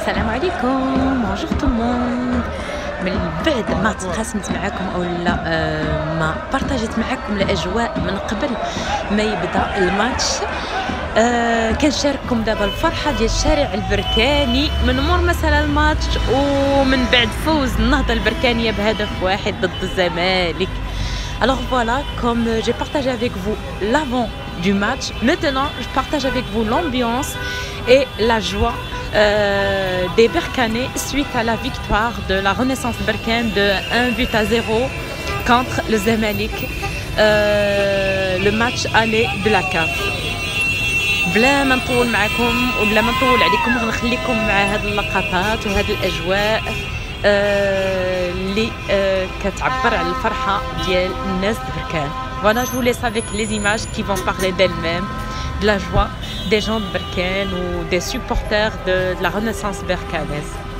السلام عليكم بونجور تو الموند. من بعد ما تقاسمت معكم او لا ما بارطاجيت معكم الاجواء من قبل ما يبدا الماتش، كنشارككم دابا الفرحه ديال الشارع البركاني من مور مثلا الماتش ومن بعد فوز النهضه البركانيه بهدف واحد ضد الزمالك. Alors voilà, comme j'ai partagé avec vous l'avant du match, maintenant je partage avec vous l'ambiance et la joie des Berkanais suite à la victoire de la Renaissance Berkane de 1-0 contre le Zamalek, le match aller de la CAF. بلا ما نطول معكم وبلا ما نطول عليكم غنخليكم مع هاد اللقطات وهاد الاجواء اللي كتعبر على الفرحه ديال الناس د بركان. Voilà, je vous laisse avec les images qui vont parler d'elles-mêmes, de la joie des gens de Berkane ou des supporters de la Renaissance berkanaise.